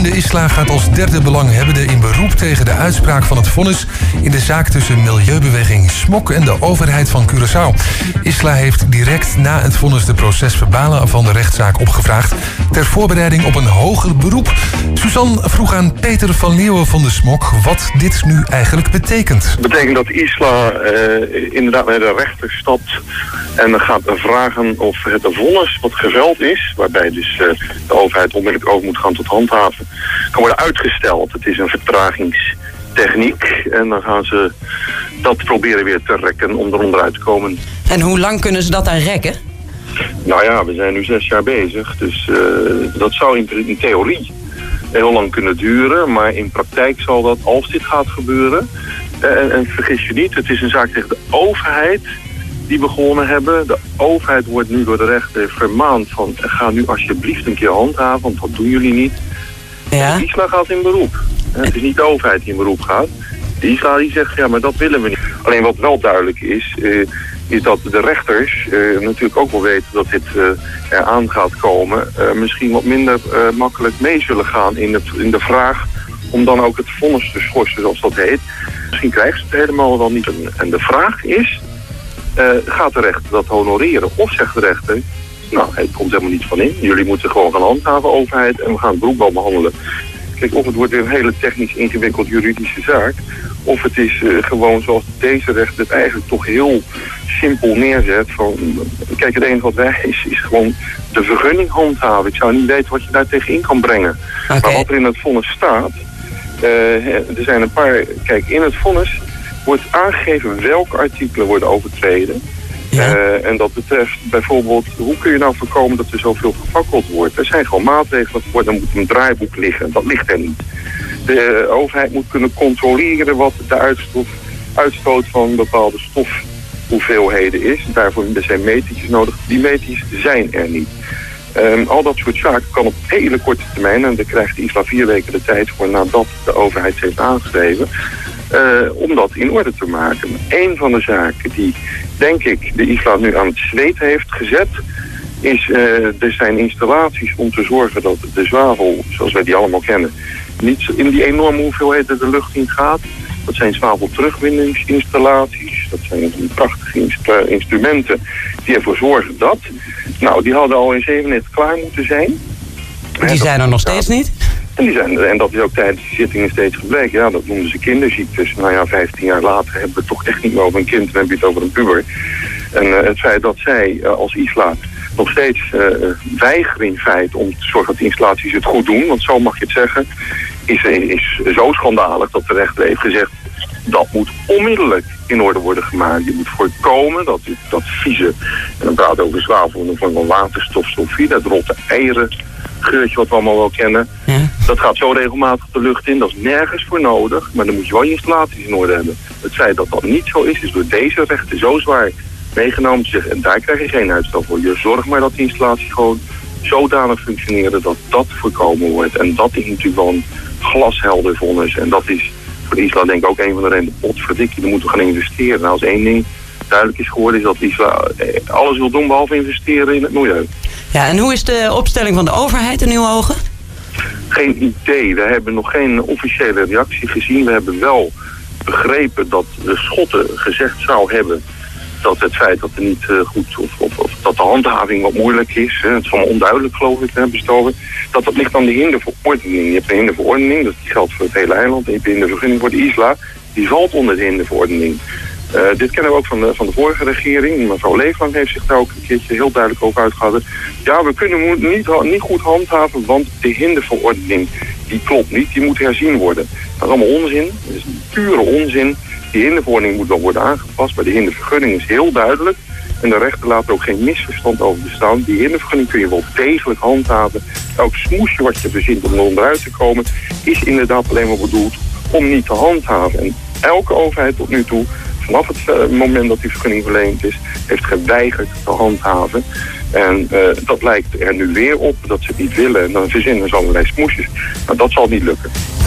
Bekende Isla gaat als derde belanghebbende in beroep tegen de uitspraak van het vonnis in de zaak tussen milieubeweging Smok en de overheid van Curaçao. Isla heeft direct na het vonnis de procesverbalen van de rechtszaak opgevraagd ter voorbereiding op een hoger beroep. Suzanne vroeg aan Peter van Leeuwen van de Smok wat dit nu eigenlijk betekent. Het betekent dat Isla inderdaad naar de rechter stapt en gaat vragen of het vonnis wat geveld is, waarbij dus de overheid onmiddellijk over moet gaan tot handhaven, kan worden uitgesteld. Het is een vertragingstechniek en dan gaan ze dat proberen weer te rekken om eronder uit te komen. En hoe lang kunnen ze dat dan rekken? Nou ja, we zijn nu 6 jaar bezig, dus dat zou in theorie heel lang kunnen duren, maar in praktijk zal dat, als dit gaat gebeuren, en vergis je niet, het is een zaak tegen de overheid die begonnen hebben. De overheid wordt nu door de rechter vermaand van, ga nu alsjeblieft een keer handhaven, want dat doen jullie niet. Ja. De Isla gaat in beroep. Het is niet de overheid die in beroep gaat. De Isla die zegt, ja, maar dat willen we niet. Alleen wat wel duidelijk is dat de rechters natuurlijk ook wel weten dat dit eraan gaat komen. Misschien wat minder makkelijk mee zullen gaan in de vraag om dan ook het vonnis te schorsen, zoals dat heet. Misschien krijgen ze het helemaal wel niet. En de vraag is, gaat de rechter dat honoreren? Of zegt de rechter, nou, het komt helemaal niet van in. Jullie moeten gewoon gaan handhaven, overheid, en we gaan het beroep wel behandelen. Kijk, of het wordt weer een hele technisch ingewikkeld juridische zaak, of het is gewoon zoals deze rechter het eigenlijk toch heel simpel neerzet. Van, kijk, het enige wat wij is gewoon de vergunning handhaven. Ik zou niet weten wat je daar tegenin kan brengen. Okay. Maar wat er in het vonnis staat, er zijn een paar, kijk, in het vonnis wordt aangegeven welke artikelen worden overtreden. Ja. En dat betreft bijvoorbeeld, hoe kun je nou voorkomen dat er zoveel gefakkeld wordt? Er zijn gewoon maatregelen voor, dan moet een draaiboek liggen. Dat ligt er niet. De overheid moet kunnen controleren wat de uitstoot van bepaalde stofhoeveelheden is. Daarvoor zijn metertjes nodig. Die metertjes zijn er niet. Al dat soort zaken kan op hele korte termijn, en daar krijgt de Isla 4 weken de tijd voor nadat de overheid ze heeft aangeschreven, om dat in orde te maken. Een van de zaken die, denk ik, de Isla nu aan het zweet heeft gezet, is, er zijn installaties om te zorgen dat de zwavel, zoals wij die allemaal kennen, niet in die enorme hoeveelheden de lucht in gaat. Dat zijn zwavelterugwinningsinstallaties. Dat zijn die prachtige instrumenten die ervoor zorgen dat. Nou, die hadden al in 97 klaar moeten zijn. Die zijn er nog steeds niet? En dat is ook tijdens de zittingen steeds gebleken. Ja, dat noemden ze kinderziektes. Nou ja, 15 jaar later hebben we het toch echt niet meer over een kind. Dan heb je het over een puber. En het feit dat zij als Isla nog steeds weigeren in feite om te zorgen dat de installaties het goed doen, want zo mag je het zeggen, is zo schandalig dat de rechter heeft gezegd, dat moet onmiddellijk in orde worden gemaakt. Je moet voorkomen dat vieze, en dan praten we over zwavel van waterstof, sulfiet, dat rotte eieren geurtje wat we allemaal wel kennen. Ja. Dat gaat zo regelmatig de lucht in, dat is nergens voor nodig, maar dan moet je wel je installaties in orde hebben. Het feit dat dat niet zo is door deze rechter zo zwaar meegenomen te zeggen, en daar krijg je geen uitstel voor. Je zorgt maar dat die installatie gewoon zodanig functioneren dat dat voorkomen wordt. En dat is natuurlijk wel een glashelder vonnis. En dat is voor de Isla denk ik ook een van de redenen. Potverdikkie, daar moeten we gaan investeren. Nou, als één ding duidelijk is geworden, is dat Isla alles wil doen behalve investeren in het milieu. Ja, en hoe is de opstelling van de overheid in uw ogen? Geen idee. We hebben nog geen officiële reactie gezien. We hebben wel begrepen dat de Schotten gezegd zou hebben dat het feit dat er niet goed, of dat de handhaving wat moeilijk is, het is allemaal onduidelijk geloof ik, bestoven, dat ligt aan de hinderverordening. Je hebt een hinderverordening, dat geldt voor het hele eiland, en je hebt de hindervergunning voor de Isla, die valt onder de hinderverordening. Dit kennen we ook van de vorige regering. Mevrouw Leeflang heeft zich daar ook een keertje heel duidelijk over uitgehouden. Ja, we kunnen niet goed handhaven, want de hinderverordening, die klopt niet, die moet herzien worden. Dat is allemaal onzin, dat is pure onzin. Die hinderverordening moet wel worden aangepast, maar de hindervergunning is heel duidelijk. En de rechter laat er ook geen misverstand over bestaan. Die hindervergunning kun je wel degelijk handhaven. Elk smoesje wat je verzint om er onderuit te komen, is inderdaad alleen maar bedoeld om niet te handhaven. En elke overheid tot nu toe, vanaf het moment dat die vergunning verleend is, heeft geweigerd te handhaven. En dat lijkt er nu weer op dat ze het niet willen. En dan verzinnen ze allerlei smoesjes. Maar dat zal niet lukken.